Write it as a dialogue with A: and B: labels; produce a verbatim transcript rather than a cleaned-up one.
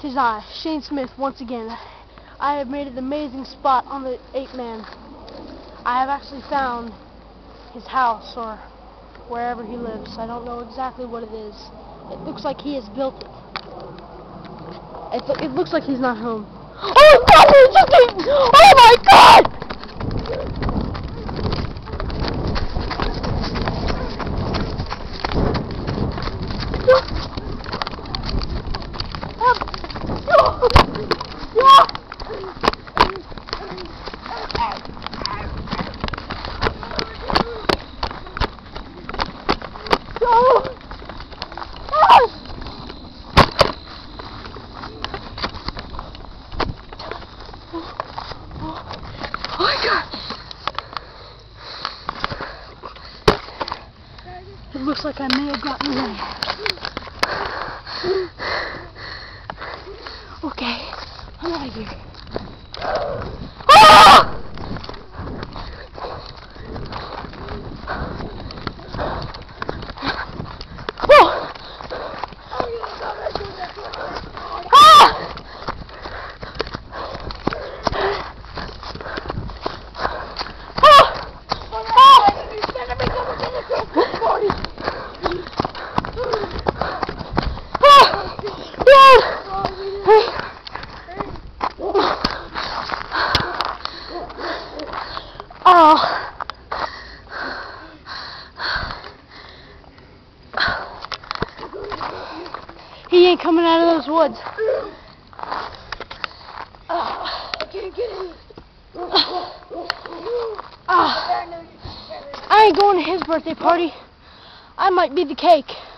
A: 'Tis I, Shane Smith, once again. I have made an amazing spot on the Ape Man. I have actually found his house, or wherever he lives. I don't know exactly what it is. It looks like he has built it. It, it looks like he's not home. Oh God! It's just a, oh my God! Oh my God! It looks like I may have gotten away. Okay, I'm out of here. Ah! Oh. He ain't coming out of those woods. I can't get in. I ain't going to his birthday party. I might be the cake.